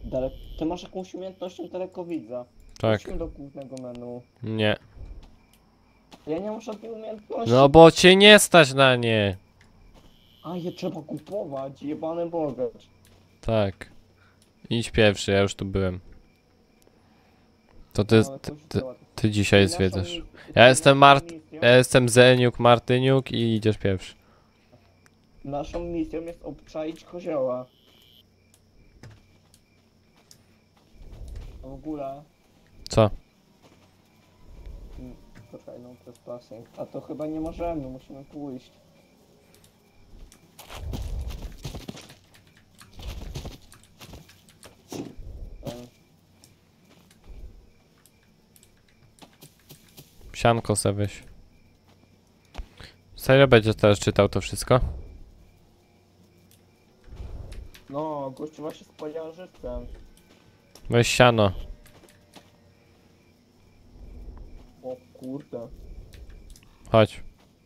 Ty masz jakąś umiejętność dalekowidza. Tak. Wróćmy do głównego menu. Nie. Ja nie mam żadnej umiejętności. No bo cię nie stać na nie. A je trzeba kupować, jebany bogacz. Tak. Idź pierwszy, ja już tu byłem. To No, ty, ale ty, coś ty, załatw. ty dzisiaj Naszą zwiedzasz. mi- Ja jestem naszą Mart... misją- Ja jestem Zeniuk, Martyniuk i idziesz pierwszy. Naszą misją jest obczaić kozioła. A w ogóle... Co? Poczekaj, no to jest passing. A to chyba nie możemy, musimy pójść. Em, Sianko se weź. Serio będziesz teraz czytał to wszystko? No, gościu właśnie z poliarzystem. Weź siano. O kurde. Chodź.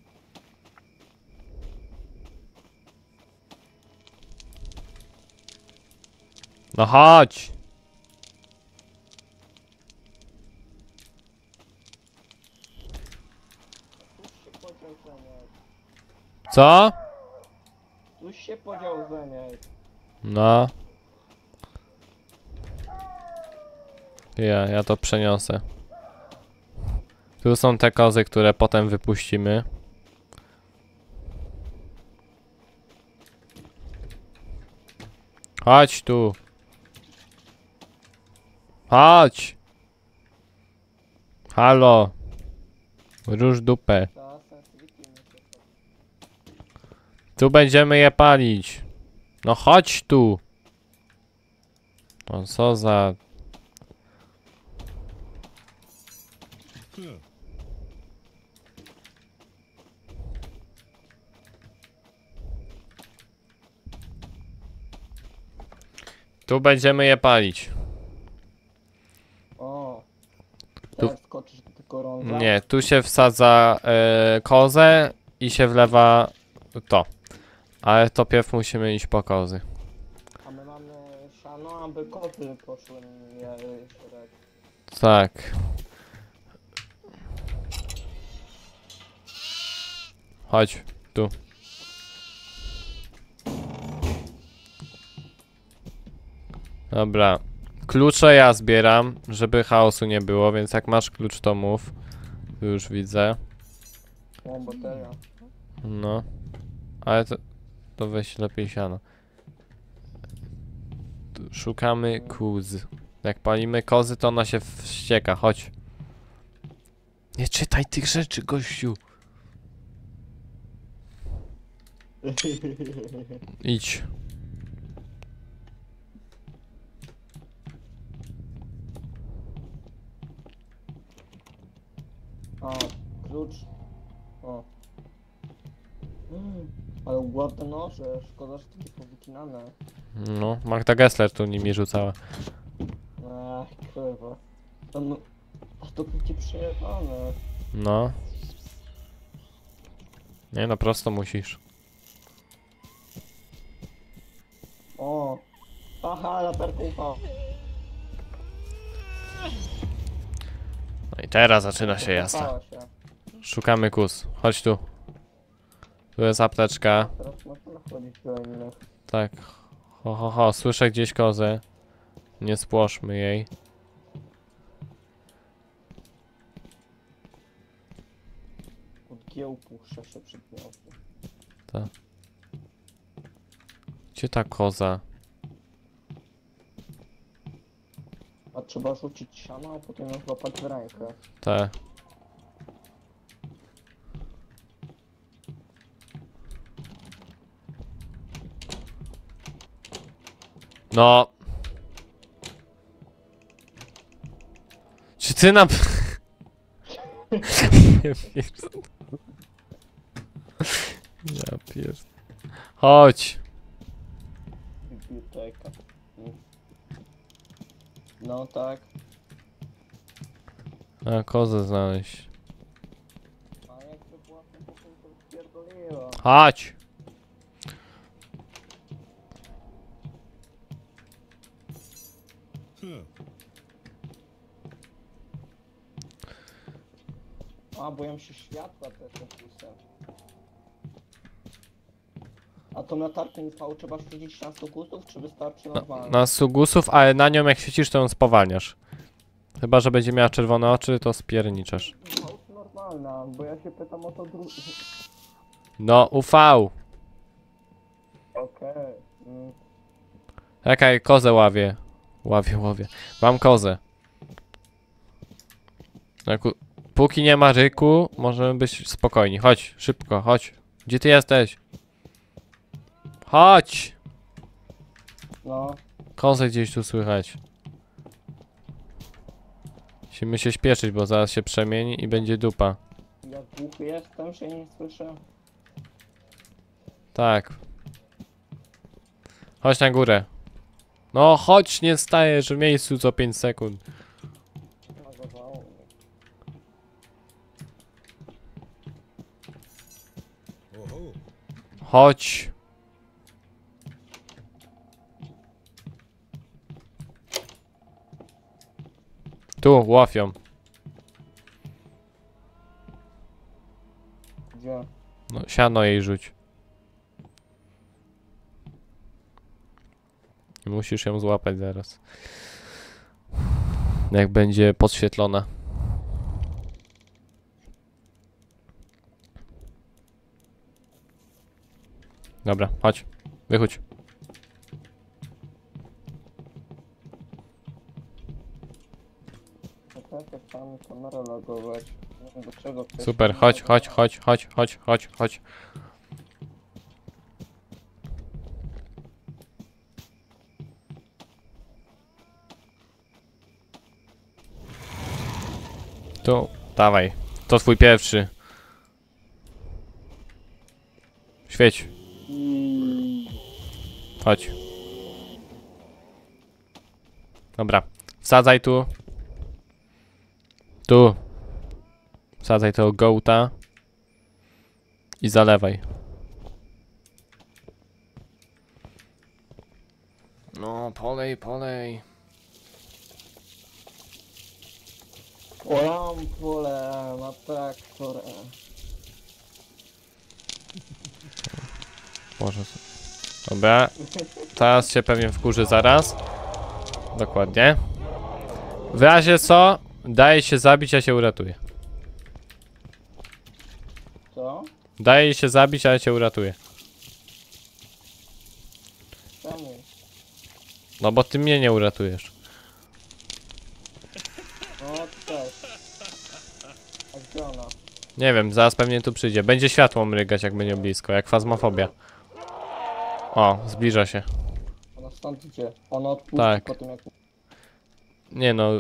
No chodź! Tuż się podział Zeniek. Co? Tuż się podział Zeniek. No. Ja to przeniosę. Tu są te kozy, które potem wypuścimy. Chodź tu. Chodź. Halo. Rusz dupę. Ta sensitivity mi się to... Tu będziemy je palić. No chodź tu. No co za... Tu będziemy je palić. O. Tu- Teraz skoczysz do tego ronda. Nie, tu się wsadza kozę i się wlewa to. Ale to pierw musimy iść po kozy. A my mamy siano, aby koty poszły nie szereg. Tak. Chodź, tu. Dobra. Klucze ja zbieram, żeby chaosu nie było, więc jak masz klucz to mów. Tu już widzę. O, bateria. No. Ale to weź lepiej siano. Tu szukamy kóz. Jak palimy kozy, to ona się wścieka. Chodź. Nie czytaj tych rzeczy, gościu. Idź. A, klucz. O. Ale ładne noże, szkoda, że takie powycinane. No, Magda Gessler tu nimi rzucała. Ach, kurwa. A to będzie przejebane. No. Nie no, prosto musisz. O. Aha, latarka upała. No i teraz zaczyna się jazda. Upała się. Szukamy kóz. Chodź tu. Tu jest apteczka. Teraz można chodzić do innych. Tak. Ho. Słyszę gdzieś kozę. Nie spłoszmy jej. Od giełku się przedmioty. Gdzie ta koza? A trzeba rzucić siano, a potem ją złapać w rękę. Te. No. Czy ty na... Nie pierd... Ja pierd... Chodź. Biblioteka. No tak. A kozę znaleźć. A jak to była w tym pokoju, to spierdoliła. Chodź. A, boją się światła te fokusy. A tą latarkę UV trzeba świecić na fokusów, czy wystarczy normalnie? Na sugusów, ale na nią jak świecisz, to ją spowalniasz. Chyba, że będzie miała czerwone oczy, to spierniczasz. UV normalna, bo ja się pytam o to drugie. No, UV. Okej. Czekaj, kozę ławię. Łowię. Mam kozę. Póki nie ma ryku, możemy być spokojni. Chodź, szybko, chodź. Gdzie ty jesteś? Chodź! No, Kozę gdzieś tu słychać. Musimy się śpieszyć, bo zaraz się przemieni i będzie dupa. ja głuchy jestem, że nie słyszę. Tak. Chodź na górę. No chodź, nie stajesz w miejscu co 5 sekund. Nagowało mnie. Chodź. Tu, łapią. Gdzie? No, siano jej rzuć. I musisz ją złapać zaraz. Jak będzie podświetlona. Dobra, chodź. Wychodź. No tak, chciałem kamerę logować. Nie wiem do czego chcesz. Super, chodź. Tu, dawaj. To twój pierwszy. Świeć. Chodź. Dobra. Wsadzaj tu. Tu. Wsadzaj tego gołta. I zalewaj. No, polej. Polam pole na traktor. Może. Dobra. Teraz się pewnie wkurzy zaraz. Dokładnie. W razie co, daje się zabić, a się uratuje. Co? Daje się zabić, ale cię uratuje. Czemu? No bo ty mnie nie uratujesz. No też. A gdzie ona? Nie wiem, zaraz pewnie tu przyjdzie. Będzie światło mrygać, jak będzie blisko, jak fazmofobia. O, zbliża się. Ona stąd idzie. Ona odpuści Tak. po tym jak... Nie no,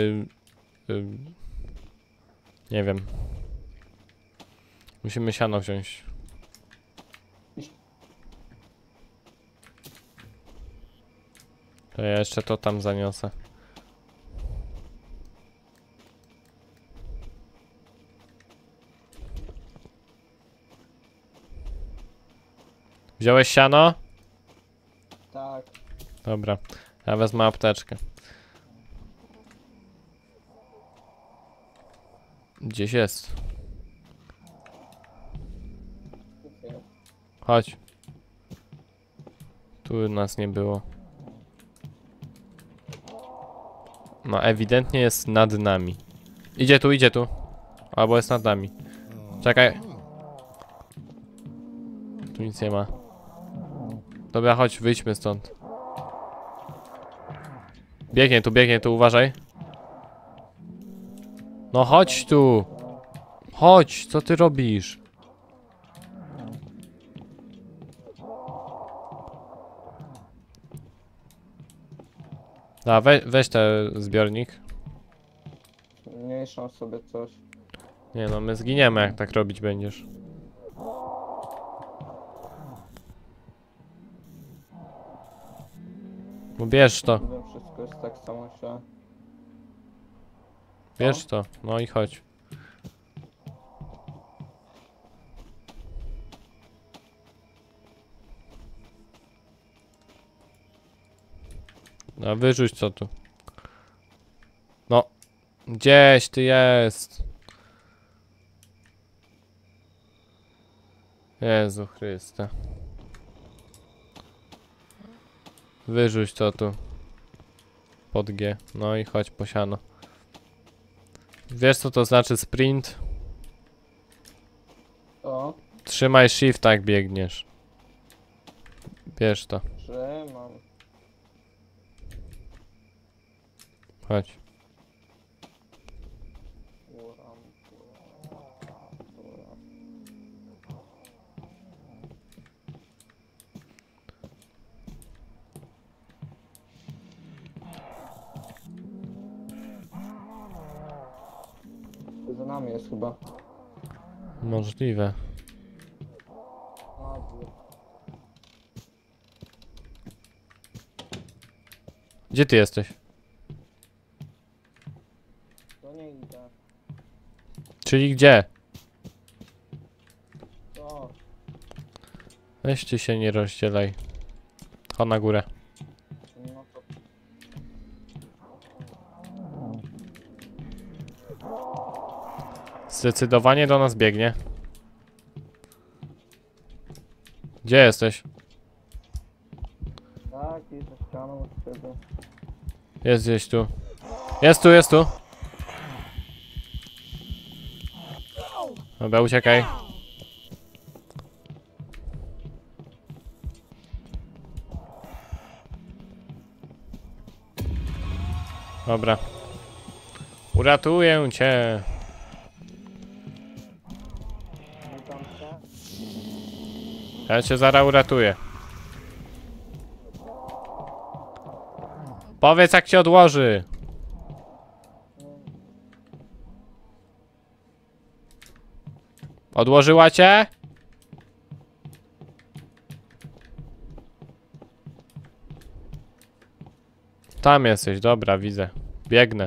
nie wiem. Musimy siano wziąć. To ja jeszcze to tam zaniosę. Wziąłeś siano? Tak. Dobra, ja wezmę apteczkę. Gdzieś jest. Chodź. Tu nas nie było. No ewidentnie jest nad nami. Idzie tu. Albo jest nad nami. Czekaj. Tu nic nie ma. Dobra, chodź, wyjdźmy stąd. Biegnie tu, uważaj. No chodź tu. Chodź, co ty robisz? A weź ten zbiornik. Mniejszą sobie coś. Nie no, my zginiemy jak tak robić będziesz. No bierz to, Wiem, wszystko jest tak samo się. bierz to, no i chodź. No wyrzuć co tu. No. Gdzieś ty jest. Jezu Chryste. Wyrzuć to tu. Pod G. No i chodź po siano. Wiesz co to znaczy sprint? O, Trzymaj shift jak biegniesz. Bierz to. trzymam. Chodź. Uram. Za nami jest chyba. Możliwe. Na dwór. Gdzie ty jesteś? To nie idę. Czyli gdzie? To. Weźcie się nie rozdzielaj. Chodź na górę. No to. Zdecydowanie do nas biegnie. Gdzie jesteś? Tak, i ze ścianą wtedy. Jest gdzieś tu. Jest tu, jest tu. Dobra, uciekaj. Dobra. Uratuję cię. Witam cię. Ja cię zaraz uratuję. Powiedz jak cię odłoży. Odłożyła cię? Tam jesteś, dobra, widzę. Biegnę.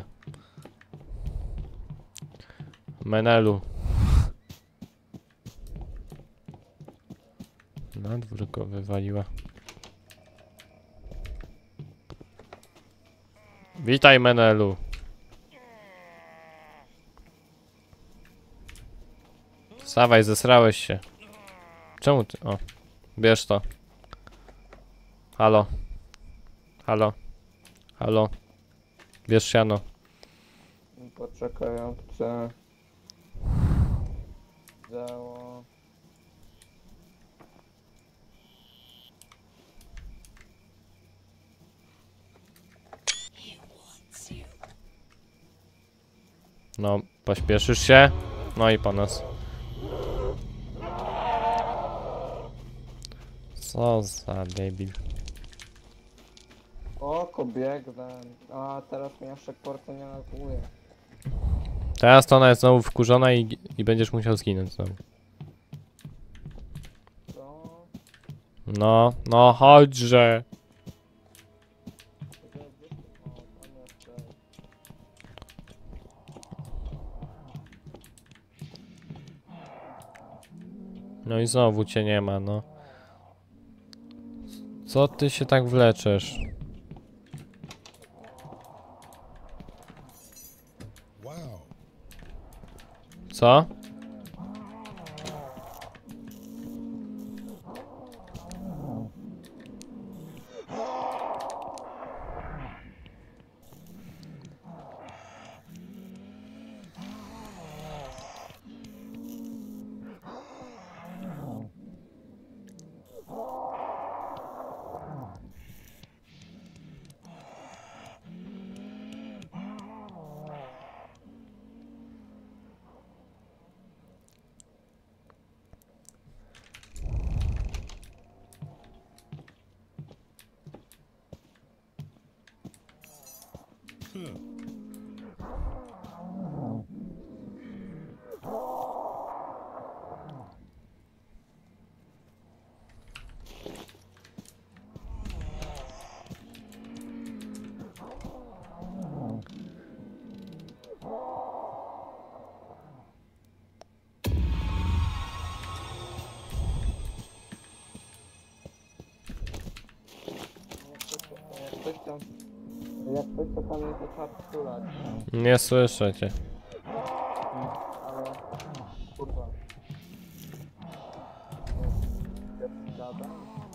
Menelu. Na dwór go wywaliła. Witaj, Menelu. Wstawaj, zesrałeś się. Czemu ty? O, bierz to. Halo. Halo. Halo. Bierz siano. Poczekaj, ja chcę. Dzieło. No, pośpieszysz się. No i po nas. Co za debil. Oko, biegnę. A teraz mnie jeszcze porty nie nakuje. Teraz to ona jest znowu wkurzona i będziesz musiał zginąć znowu. Co? No, no chodźże. Gdzie ty? O, tam jesteś. No i znowu cię nie ma, no. Co ty się tak wleczesz? Wow. Co? Jak ktoś tam Jak ktoś to tam nie trzeba przytulać. Nie słyszę cię. Ale... Kurwa. Gada?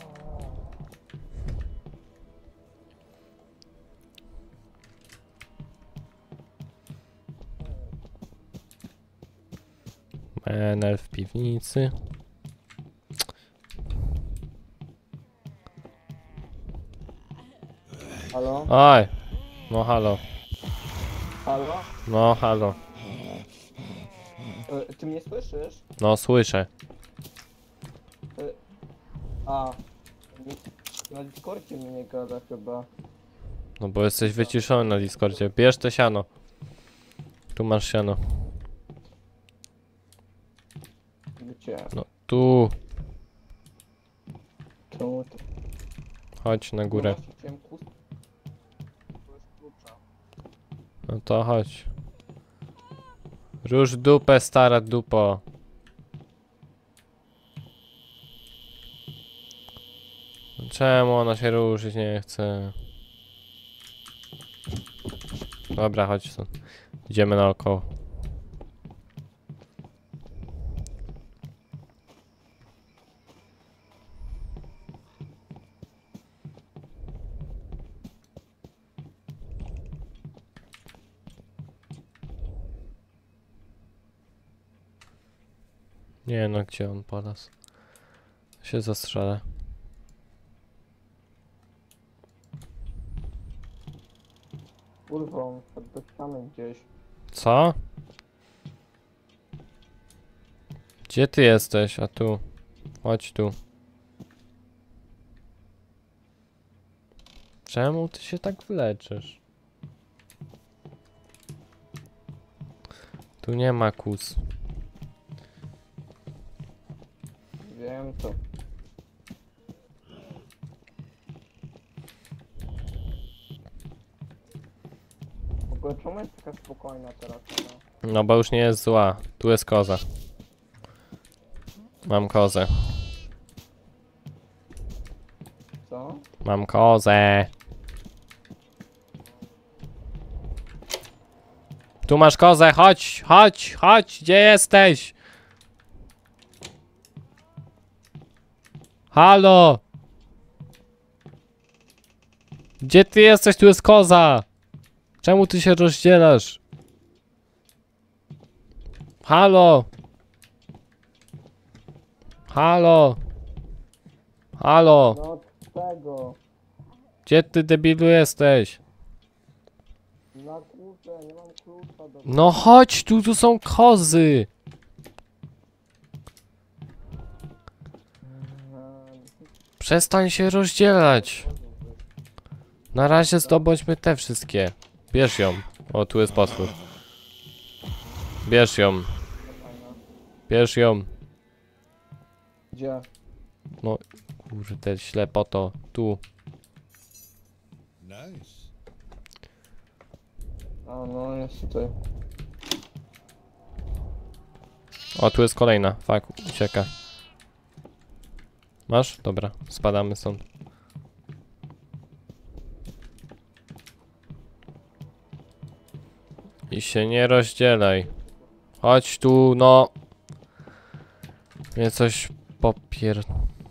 Menel w piwnicy. Halo? Oj! No halo. Halo? No halo. Ty mnie słyszysz? No słyszę. A. Na Discordzie mnie nie gada chyba. No bo jesteś wyciszony na Discordzie. Bierz te siano. Tu masz siano. Gdzie? No tu. Tu. Chodź na górę. No, chciałem kus... Tu jest klucza. No to chodź. Rusz dupę, stara dupo. Czemu ona się ruszyć nie chce? Dobra, chodź stąd. Idziemy naokoło. Nie no, gdzie on polas? Się zastrzelę. Kurwą, do ściany gdzieś. Co? Gdzie ty jesteś? A tu. Chodź tu. Czemu ty się tak wleczysz? Tu nie ma kus. Wiem to. W ogóle czemu jest taka spokojna teraz? No? No bo już nie jest zła. Tu jest koza. Mam kozę. Co? Mam kozę. Tu masz kozę, chodź, chodź, chodź, gdzie jesteś? Halo! Gdzie ty jesteś? Tu jest koza! Czemu ty się rozdzielasz? Halo! Halo! Halo! No od tego. Gdzie ty debilu jesteś? Na górze, nie mam klucza do... No chodź tu, tu są kozy! Przestań się rozdzielać! Na razie zdobądźmy te wszystkie. Bierz ją. O, tu jest potwór. Bierz ją. Bierz ją. Gdzie? No, kurde, ślepoto. Tu. Nice. A no jest tutaj. O, tu jest kolejna. Fuck, ucieka. Masz? Dobra, spadamy stąd. I się nie rozdzielaj. Chodź tu, no. Mnie coś popier...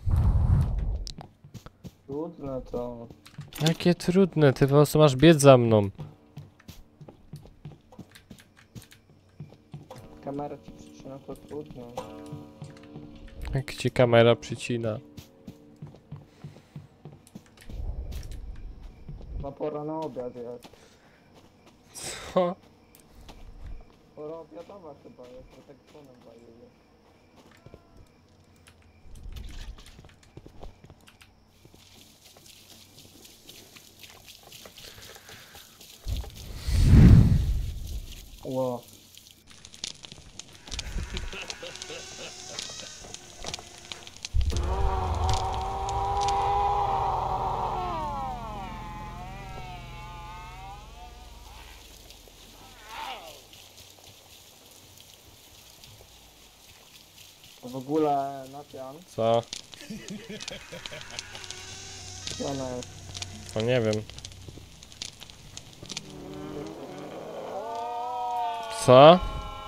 Trudne to. Jakie trudne, ty po prostu masz biec za mną. Kamera ci przyczyna to trudno. Jak ci kamera przycina. Ma pora na obiad jest. Co? Pora obiadowa chyba jest, bo tak dzwonem daje. Ło. W ogóle Natian, Co? gdzie ona jest? To nie wiem. Co?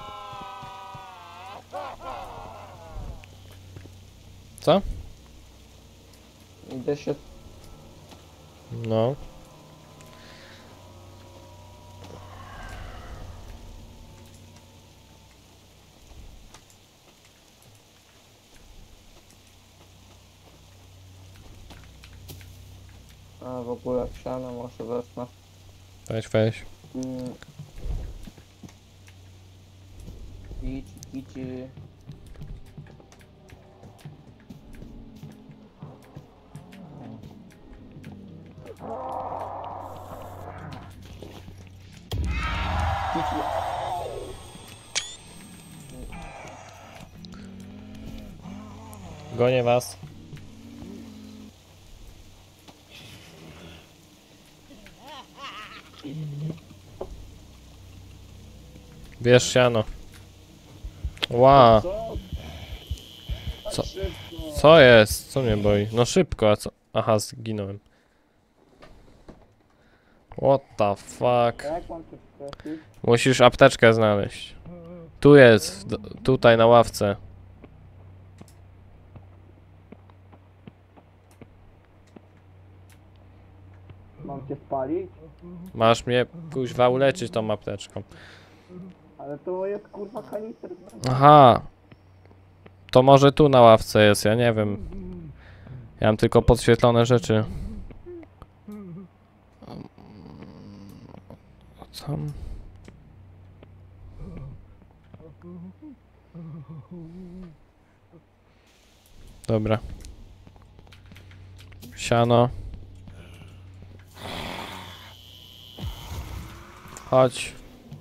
Co? Idę się... No. A w ogóle siano może wezmę. Weź. Mm. Idź. Gonię was. Bierz siano. Ła. Co? Co jest? Co mnie boi? No szybko, a co? Aha, zginąłem. What the fuck? Jak mam tu trafić? Musisz apteczkę znaleźć. Tu jest, tutaj na ławce. Mam cię spalić? Masz mnie kuźwa uleczyć tą apteczką. Ale to jest kurwa kanister. Aha. To może tu na ławce jest, ja nie wiem. Ja mam tylko podświetlone rzeczy. Co? Dobra. Siano. Chodź.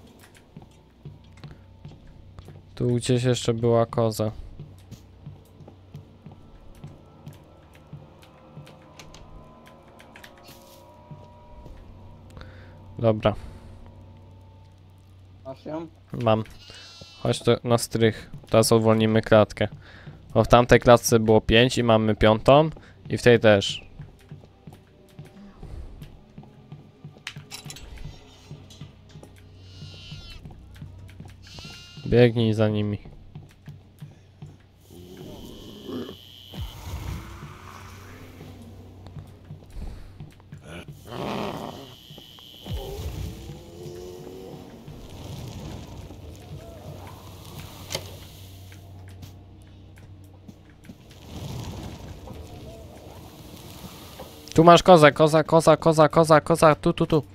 Tu gdzieś jeszcze była koza. Dobra, Masz ją? mam. Chodź tu na strych. Teraz uwolnimy klatkę. Bo w tamtej klatce było 5 i mamy 5. I w tej też. Biegnij za nimi. Tu masz kozę, koza, tu.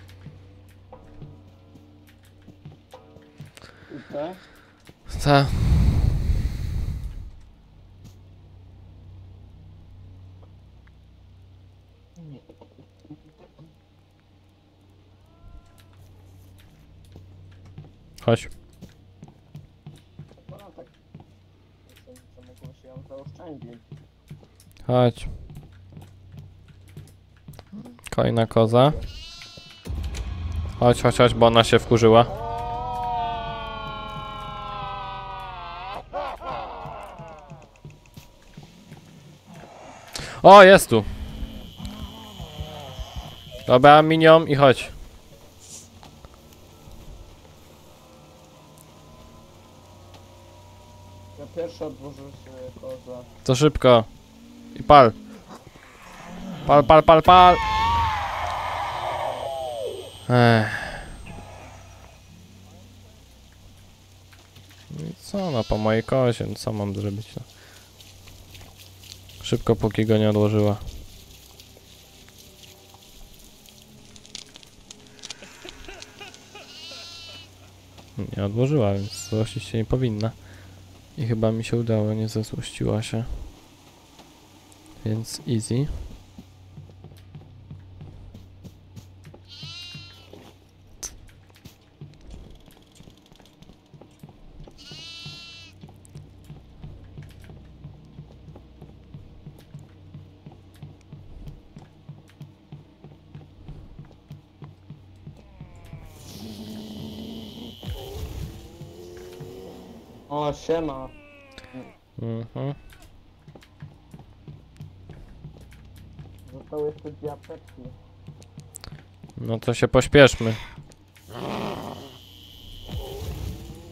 Idę. Ta. Chodź. No tak. To mogło się ją zaoszczędzić. Chodź. Kolejna koza. Chodź, bo ona się wkurzyła. O, jest tu. Dobra, minion i chodź. Ja pierwszy odłożę sobie kozę. To szybko. I pal. Pal. No i co, no po mojej kozie, no co mam zrobić, no. Szybko, póki go nie odłożyła. Nie odłożyła, więc złościć się nie powinna. I chyba mi się udało, nie zezłościła się. Więc easy. O, siema. Mhm. Zostały jeszcze 2 apteczki. No to się pośpieszmy.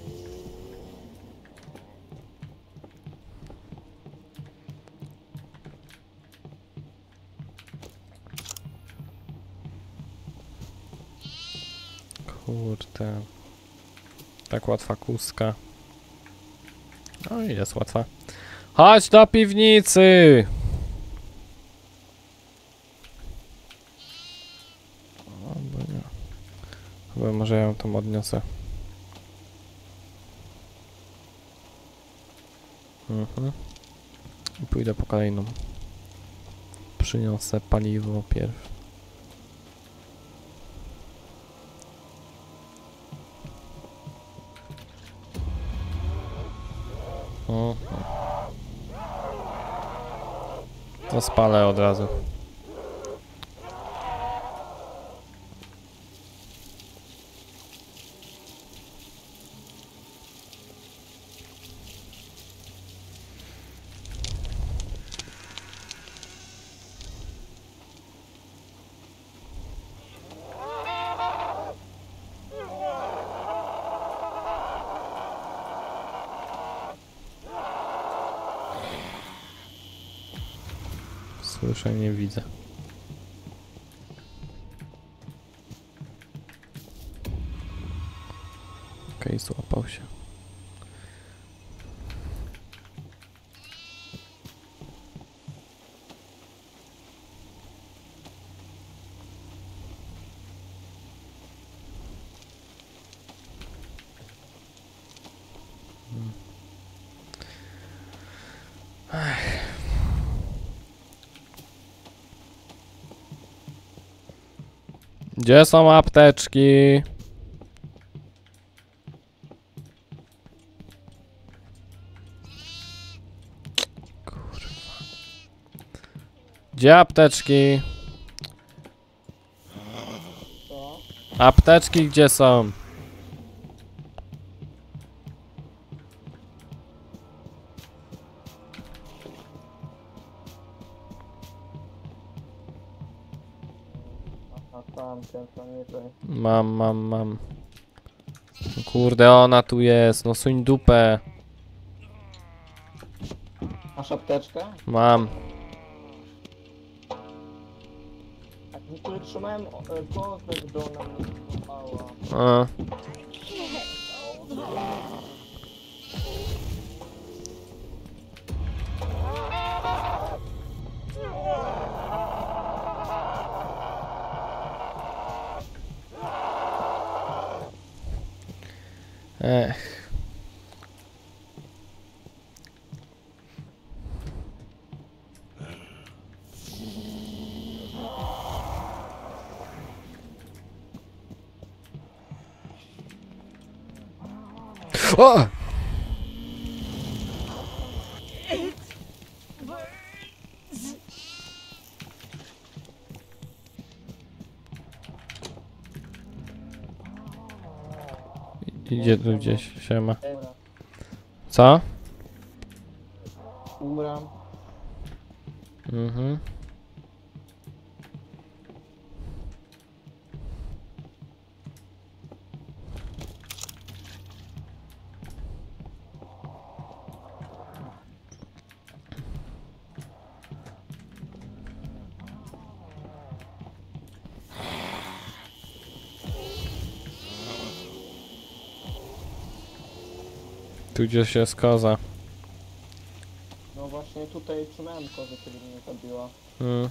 Kurde. Tak łatwa kuska. No i jest łatwa. Chodź do piwnicy! Albo nie. Chyba może ja ją tam odniosę. I pójdę po kolejną. Przyniosę paliwo pierw. To spalę od razu. Słyszę, nie widzę. Okej, złapał się. Gdzie są apteczki? Kurwa. Gdzie apteczki? Co? Apteczki gdzie są? Aha, tam, ciężko niżej. Mam. Kurde, ona tu jest. No suń dupę. Masz apteczkę? Mam. Tak, w ogóle trzymałem kozę, gdy ona mnie złapała. A. Ech. O! Idzie tu gdzieś, siema. Dobra, Co? umram. Mhm. Tu gdzieś jest koza. No właśnie tutaj trzymałem kozę, kiedy mnie zabiła. Mm.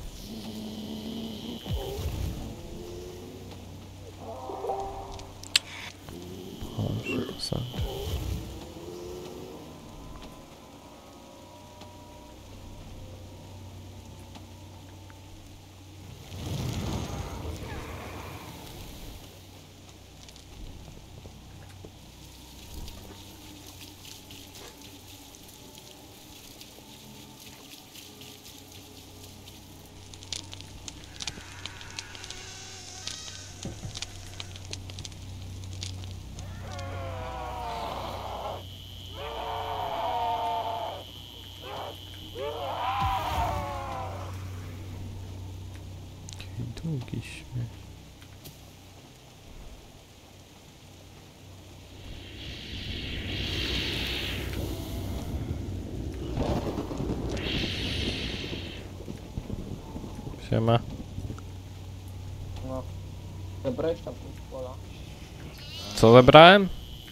O, sam. Długi śmiech. Siema. No. Zebrałeś tam pola. Co zebrałem?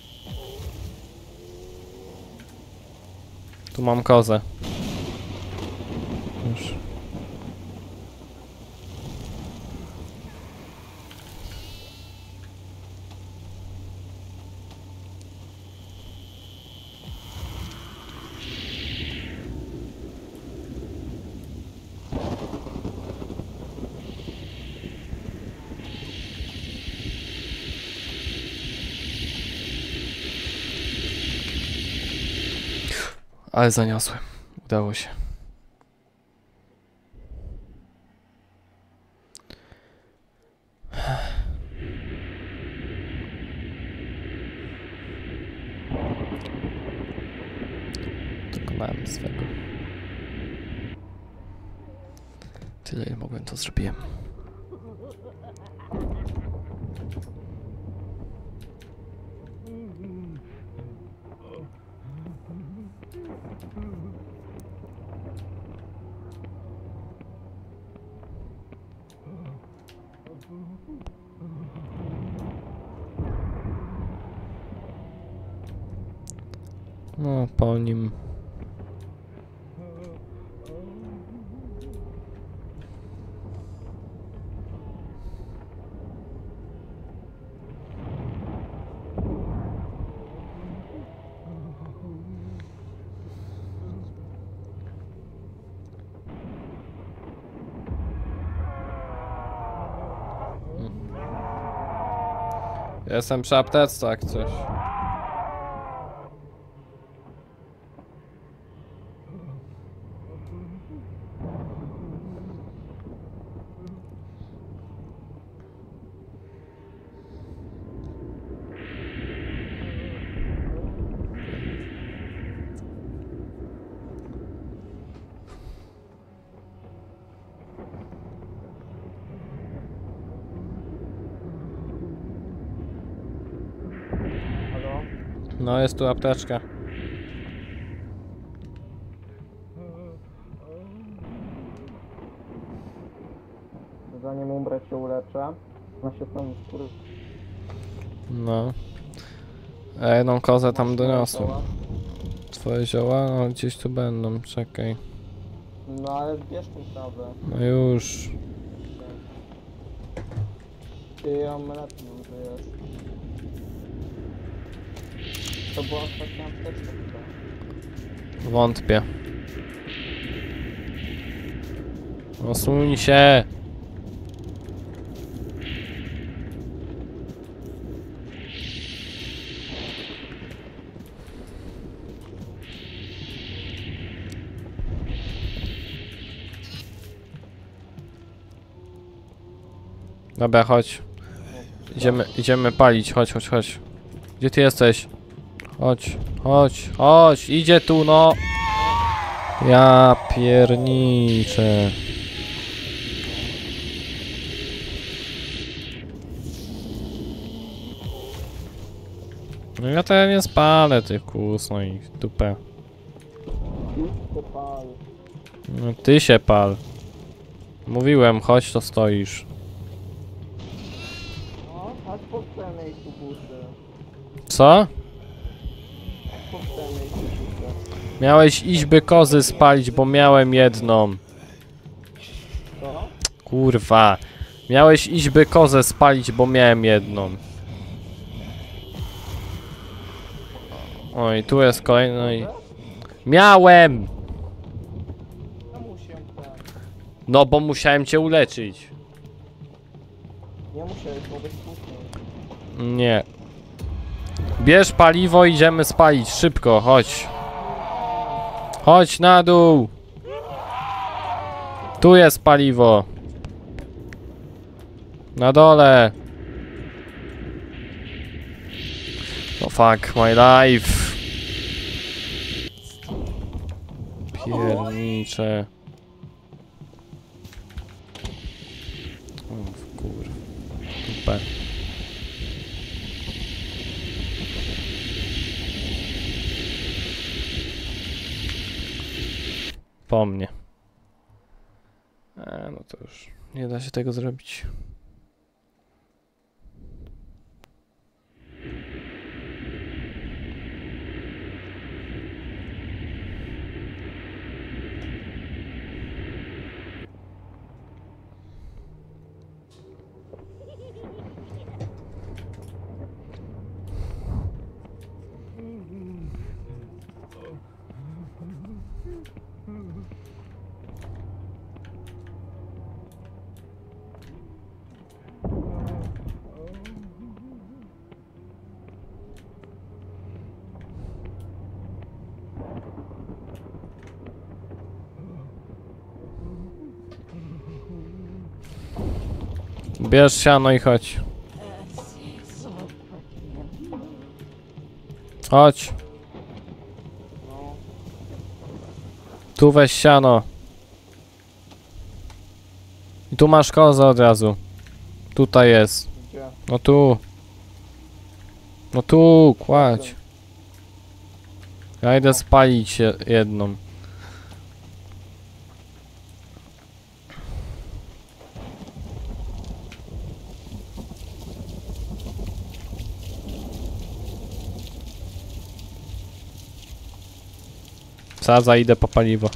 Tu mam kozę. Już. Ale zaniosłem. Udało się. Dokonałem swego. Tyle ile mogłem, to zrobiłem. No, po nim. Jestem przy aptece, jak coś. Halo? No, jest tu apteczka. Zanim umrę się uleczę. Na się tam skóry. No. A jedną kozę tam doniosłem. Twoje zioła? No, gdzieś tu będą, czekaj. No ale bierz tą trawę. No już. Ty amuletu użyjesz. To była ostatnia apteczka chyba. Wątpię. Osuń się! Dobra, chodź. Idziemy palić, chodź, chodź, chodź. Gdzie ty jesteś? Chodź, chodź, chodź, idzie tu, no! Ja pierniczę. No ja to nie spalę tych kus, no i dupę. Ty pal. No ty się pal. Mówiłem, chodź, to stoisz. No, chodź po cenę i kubusy. Co? Po cenę i kubusy. Miałeś iść by kozy spalić, bo miałem jedną. Co? Kurwa. Miałeś iść by kozę spalić, bo miałem jedną. Oj, tu jest kolejny. I... Miałem! Czemu się ten? No bo musiałem cię uleczyć. Nie musiałeś, mogłeś później. Nie. Bierz paliwo, idziemy spalić. Szybko, chodź. Chodź na dół. Tu jest paliwo. Na dole. Oh fuck my life. Piernicze. O kur... Super. Po mnie. No to już nie da się tego zrobić. Bierz siano i chodź. Chodź. No, Tu weź siano. I tu masz kozę od razu. Tutaj jest. gdzie? No tu. No tu, kładź. Ja idę spalić jedną. Sadza, idę po paliwo.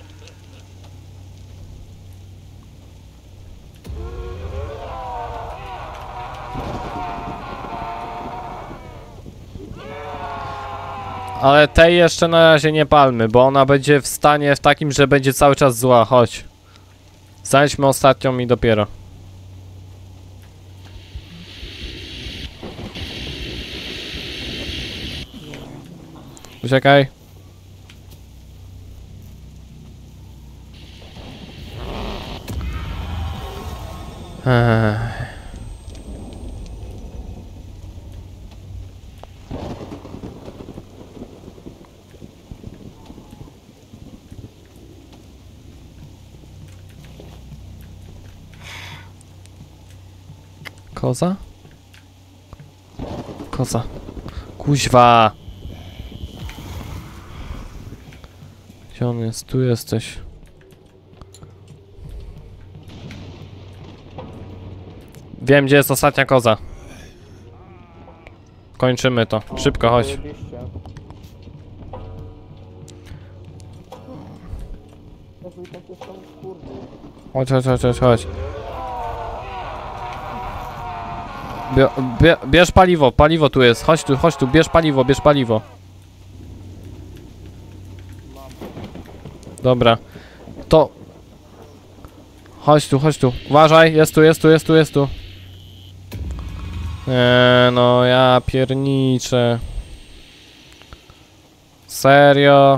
Ale tej jeszcze na razie nie palmy, bo ona będzie w stanie w takim, że będzie cały czas zła. Chodź. Znajdźmy ostatnią i dopiero. Uciekaj. Ech. Koza? Koza. Kuźwa! Gdzie on jest? Tu jesteś. Wiem, gdzie jest ostatnia koza. Kończymy to. Szybko, chodź. Zajebiście. Jezu, i takie są kurde. Chodź, chodź, chodź, chodź, chodź. Bierz paliwo, paliwo tu jest. Chodź tu, bierz paliwo. Dobra. To... Chodź tu. Uważaj, jest tu. No ja pierniczę. Serio?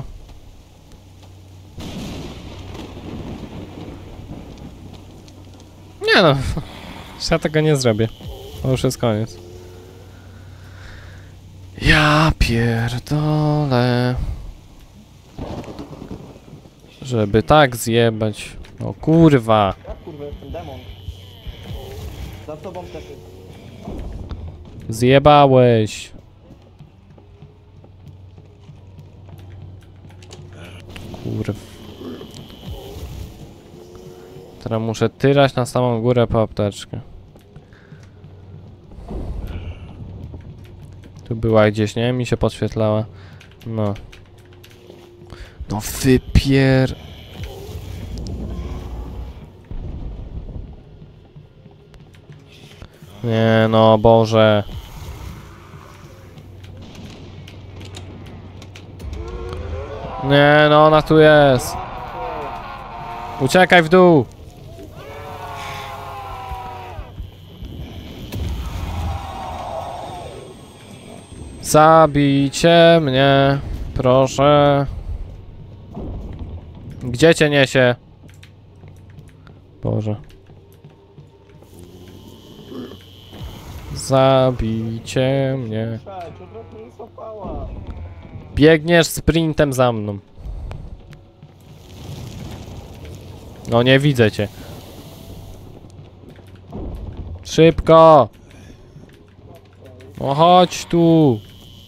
Nie no. Ja tego nie zrobię. To już jest koniec. Ja pierdolę. Żeby tak zjebać. O kurwa. Jak kurwa jest ten demon? Za tobą też jest. Zjebałeś. Kurwa. Teraz muszę tyrać na samą górę po apteczkę. Tu była gdzieś, nie? Mi się podświetlała. No. No wypier... Nie no, Boże. Nie no, ona tu jest. Uciekaj w dół. Zabijcie mnie, proszę. Gdzie cię niesie? Boże. Zabijcie mnie. Cześć, od razu mnie złapała. Biegniesz sprintem za mną. No nie widzę cię. Szybko! No chodź tu!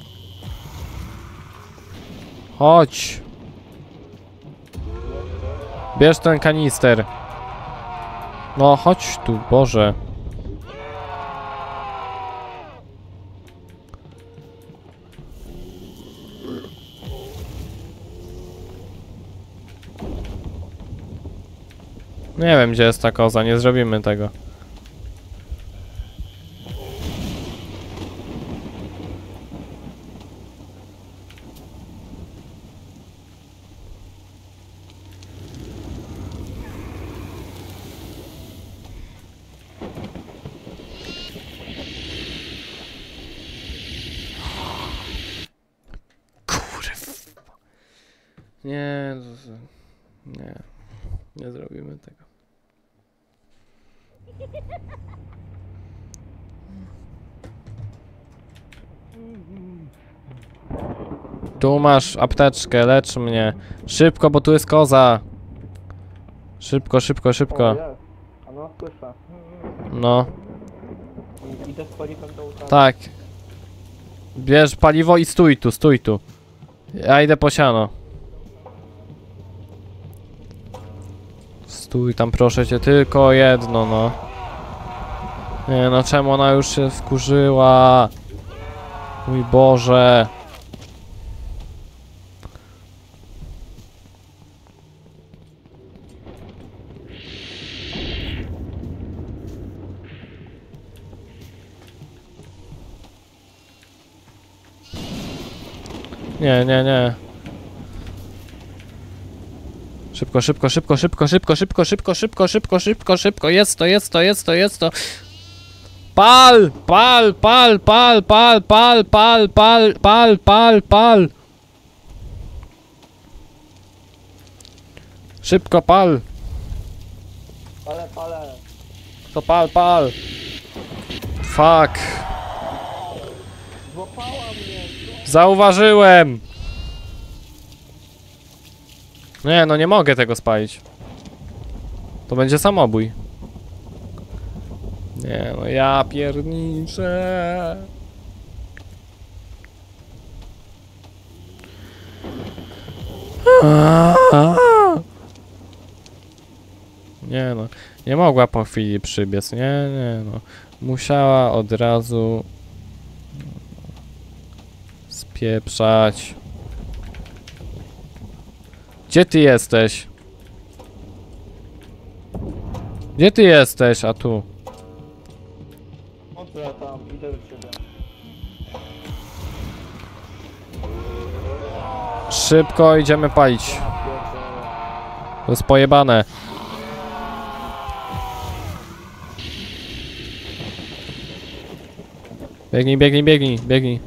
Chodź! Bierz ten kanister. No chodź tu, Boże. Nie wiem, gdzie jest ta koza, nie zrobimy tego. Nie, nie zrobimy tego. Tu masz apteczkę, lecz mnie. Szybko, bo tu jest koza. Szybko, szybko, O, szybko. jest. A no, słyszę. No, Idę z paliwem do utraty. tak. Bierz paliwo i stój tu, stój tu. Ja idę po siano. Stój tam, proszę cię, tylko jedno, no. Nie no, czemu ona już się wkurzyła? Mój Boże. Nie, nie, nie. Szybko, szybko, szybko, szybko, szybko, szybko, szybko, szybko, szybko, szybko, szybko, jest to, jest to, jest to, jest to. Pal! Pal, pal, pal, pal, pal, pal, pal, pal, pal, pal. Szybko, pal. Palę. To pal, pal. Fuck. Złapała mnie. Zauważyłem. Nie, no nie mogę tego spalić. To będzie samobój. Nie, no ja pierniczę. Nie no, nie mogła po chwili przybiec, nie no. Musiała od razu spieprzać. Gdzie ty jesteś? Gdzie ty jesteś? A tu. O co ja tam? Idę do ciebie. Szybko idziemy palić. Pierdolę. To jest pojebane. Biegnij, biegnij, biegnij, biegnij.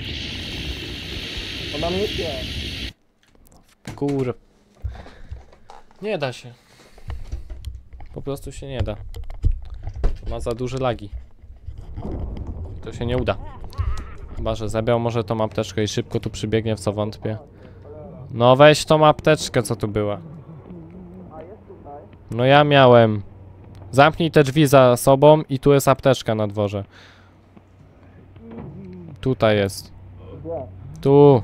Ona mnie pie. Kur... Nie da się. Po prostu się nie da. Ma za duże lagi. To się nie uda. Chyba, że zabrał może tą apteczkę i szybko tu przybiegnie, w co wątpię. No weź tą apteczkę, co tu była. A jest tutaj? No ja miałem. Zamknij te drzwi za sobą i tu jest apteczka na dworze. Tutaj jest. Gdzie? Tu.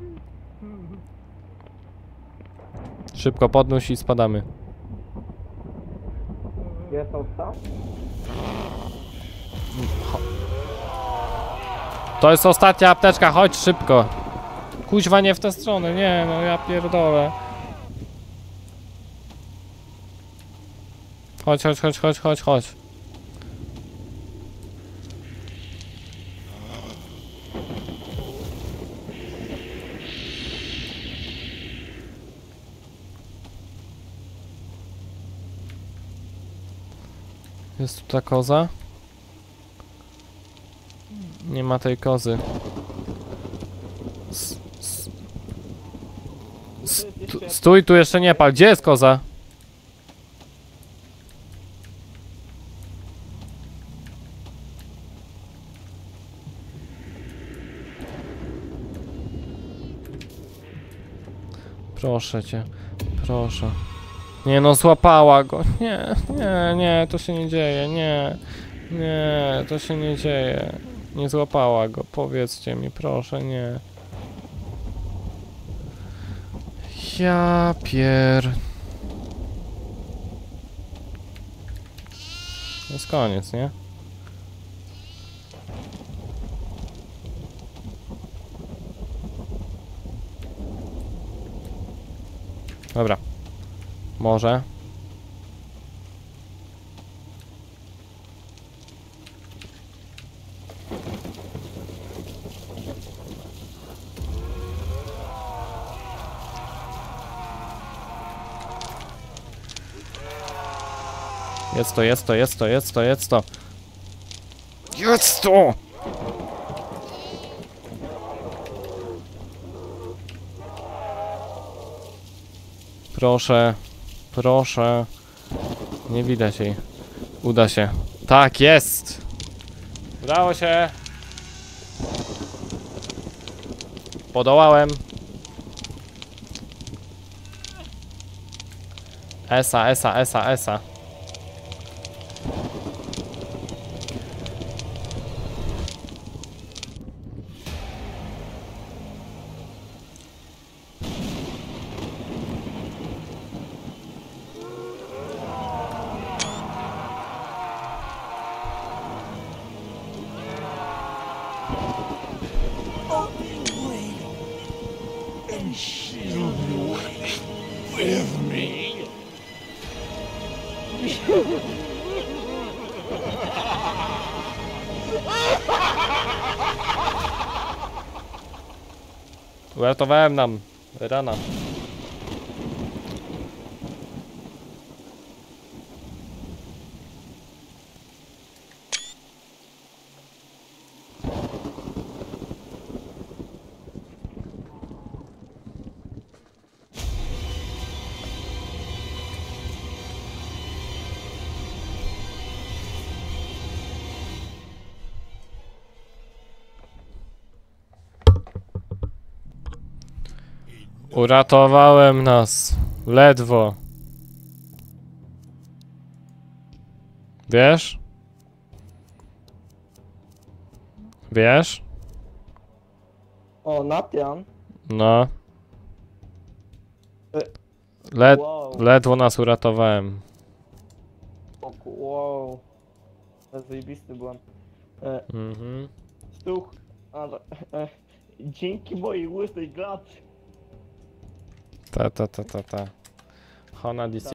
Szybko podnóś i spadamy. Jest on tam? To jest ostatnia apteczka, chodź szybko. Kuźwa, nie w tę stronę, nie no, ja pierdolę. Chodź, chodź, chodź, chodź, chodź, chodź. Jest tu ta koza? Nie ma tej kozy. Stój tu, jeszcze nie pal. Gdzie jest koza? Proszę cię, proszę. Nie no, złapała go. Nie, nie, nie, to się nie dzieje, nie. Nie, to się nie dzieje. Nie złapała go, powiedzcie mi, proszę, nie. Ja pier... To jest koniec, nie? Dobra. Może. Jest to, jest to, jest to, jest to, jest to. Jest to! Proszę, proszę. Nie widać jej. Uda się. Tak, jest! Udało się! Podołałem. Esa. Uratowałem nam rana. Uratowałem nas. Ledwo. Wiesz? Wiesz? O, Natian. No. Wow. Ledwo nas uratowałem. Wow. To jest zajebisty błąd. Mhm. Stuch. Dzięki mojej łysej glacy. Ta. Honor